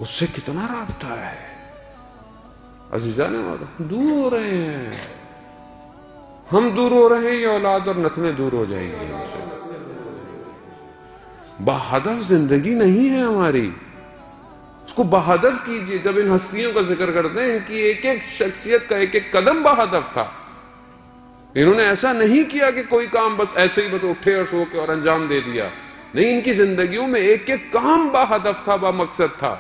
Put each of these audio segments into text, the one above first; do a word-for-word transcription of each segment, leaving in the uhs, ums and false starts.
اس سے کتنا رابطہ ہے عزیزان مولا. دور ہو رہے ہیں ہم، دور ہو رہے ہیں، یہ اولاد اور نسلیں دور ہو جائیں گی. بہدف زندگی نہیں ہے ہماری، اس کو بہدف کیجئے. جب ان ہستیوں کا ذکر کرتے ہیں، ان کی ایک ایک شخصیت کا ایک ایک قدم بہدف تھا. انہوں نے ایسا نہیں کیا کہ کوئی کام بس ایسے ہی بس اٹھے اور سو کے اور انجام دے دیا. نہیں، ان کی زندگیوں میں ایک ایک کام بہدف تھا، بمقصد تھا.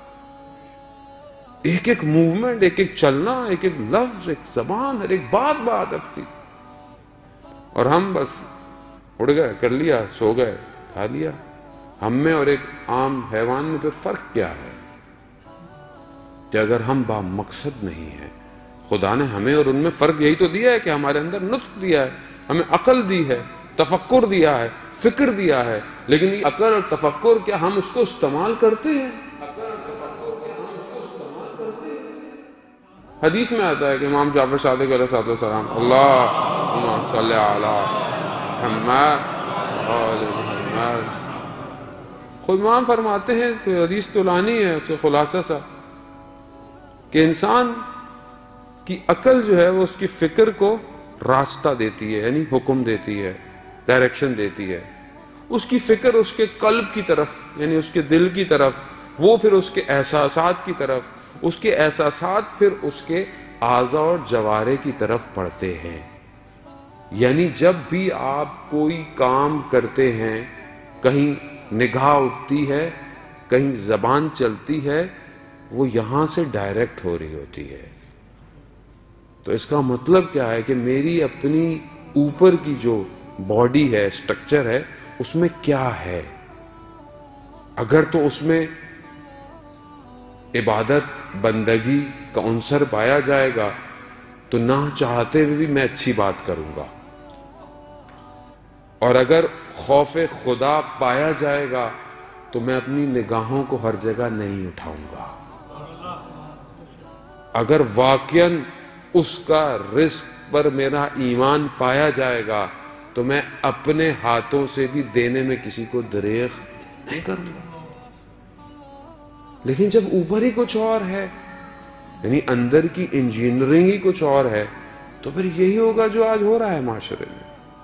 ایک ایک موومنٹ، ایک ایک چلنا، ایک ایک لفظ، ایک زبان، ہر ایک بات بہدف تھی. اور ہم بس اڑ گئے، کر لیا، سو گئے، کھا لیا. ہم میں اور ایک عام حیوان میں پھر فرق کیا ہے؟ کہ اگر ہم با مقصد نہیں ہیں، خدا نے ہمیں اور ان میں فرق یہی تو دیا ہے کہ ہمارے اندر نطق دیا ہے، ہمیں عقل دی ہے، تفکر دیا ہے، فکر دیا ہے. لیکن یہ عقل اور تفکر کیا ہم اس کو استعمال کرتے ہیں؟ حدیث میں آتا ہے کہ امام جعفر صادق علیہ السلام، اللہم صلی علی محمد آل محمد، خود امام فرماتے ہیں کہ حدیث تو لانی ہے، اس کا خلاصہ سا کہ انسان کی عقل جو ہے وہ اس کی فکر کو راستہ دیتی ہے، یعنی حکم دیتی ہے، ڈائریکشن دیتی ہے. اس کی فکر اس کے قلب کی طرف، یعنی اس کے دل کی طرف، وہ پھر اس کے احساسات کی طرف، اس کے احساسات پھر اس کے اعضاء اور جوارے کی طرف پڑھتے ہیں. یعنی جب بھی آپ کوئی کام کرتے ہیں، کہیں نگاہ اٹھتی ہے، کہیں زبان چلتی ہے، وہ یہاں سے ڈائریکٹ ہو رہی ہوتی ہے. تو اس کا مطلب کیا ہے کہ میری اپنی اوپر کی جو باڈی ہے، سٹرکچر ہے، اس میں کیا ہے؟ اگر تو اس میں عبادت بندگی کا عنصر پایا جائے گا تو نہ چاہتے ہوئے بھی میں اچھی بات کروں گا. اور اگر خوف خدا پایا جائے گا تو میں اپنی نگاہوں کو ہر جگہ نہیں اٹھاؤں گا. اگر واقعاً اس کا رزق پر میرا ایمان پایا جائے گا تو میں اپنے ہاتھوں سے بھی دینے میں کسی کو دریغ نہیں کروں گا. لیکن جب اوپر ہی کچھ اور ہے، یعنی اندر کی انجینئرنگ ہی کچھ اور ہے، تو پھر یہی ہوگا جو آج ہو رہا ہے معاشرے میں.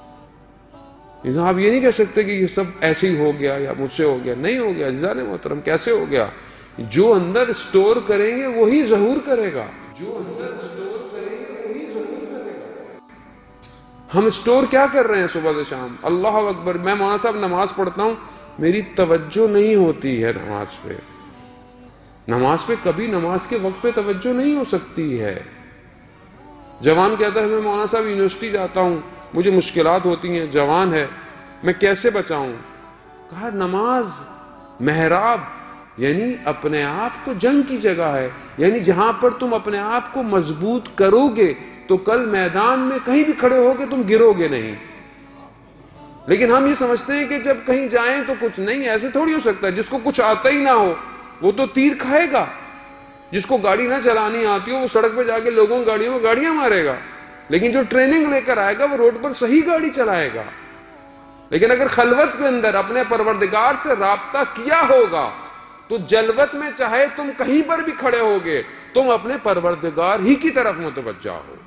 آپ یہ نہیں کہہ سکتے کہ یہ سب ایسے ہی ہو گیا یا مجھ سے ہو گیا. نہیں ہو گیا عزیزان محترم. کیسے ہو گیا؟ جو اندر سٹور کریں گے وہی ظہور کرے گا. جو اندر سٹور کریں گے وہی ظہور کرے گا. ہم سٹور کیا کر رہے ہیں صبح سے شام؟ اللہ اکبر. میں مولانا صاحب نماز پڑھتا ہوں، میری توجہ نہیں ہوتی ہے نماز پہ. نماز پہ کبھی نماز کے وقت پہ توجہ نہیں ہو سکتی ہے. جوان کہتا ہے میں مولانا صاحب یونیورسٹی جاتا ہوں، مجھے مشکلات ہوتی ہیں، جوان ہے، میں کیسے بچاؤں؟ کہا نماز محراب، یعنی اپنے آپ کو جنگ کی جگہ ہے. یعنی جہاں پر تم اپنے آپ کو مضبوط کرو گے تو کل میدان میں کہیں بھی کھڑے ہو گے تم گرو گے نہیں. لیکن ہم یہ سمجھتے ہیں کہ جب کہیں جائیں تو کچھ نہیں. ایسے تھوڑی ہو سکتا ہے. جس کو کچھ آتا ہی نہ ہو وہ تو تیر کھائے گا. جس کو گاڑی نہ چلانی آتی ہو وہ سڑک پہ جا کے لوگوں کی گاڑیوں میں گاڑیاں مارے گا. لیکن جو ٹریننگ لے کر آئے گا وہ روڈ پر صحیح گاڑی چلائے گا. لیکن اگر خلوت کے اندر اپنے پروردگار سے رابطہ کیا ہوگا تو جلوت میں چاہے تم کہیں پر بھی کھڑے ہوگے تم اپنے پروردگار ہی کی طرف متوجہ ہو.